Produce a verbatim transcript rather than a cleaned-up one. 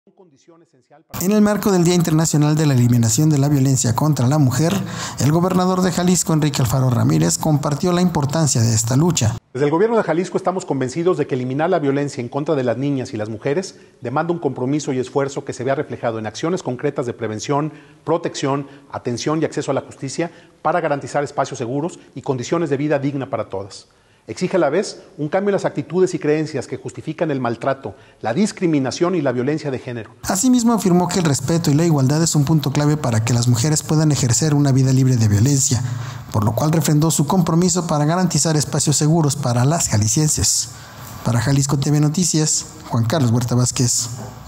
En el marco del Día Internacional de la Eliminación de la Violencia contra la Mujer, el gobernador de Jalisco, Enrique Alfaro Ramírez, compartió la importancia de esta lucha. Desde el gobierno de Jalisco estamos convencidos de que eliminar la violencia en contra de las niñas y las mujeres demanda un compromiso y esfuerzo que se vea reflejado en acciones concretas de prevención, protección, atención y acceso a la justicia para garantizar espacios seguros y condiciones de vida digna para todas. Exige a la vez un cambio en las actitudes y creencias que justifican el maltrato, la discriminación y la violencia de género. Asimismo, afirmó que el respeto y la igualdad es un punto clave para que las mujeres puedan ejercer una vida libre de violencia, por lo cual refrendó su compromiso para garantizar espacios seguros para las jaliscienses. Para Jalisco T V Noticias, Juan Carlos Huerta Vázquez.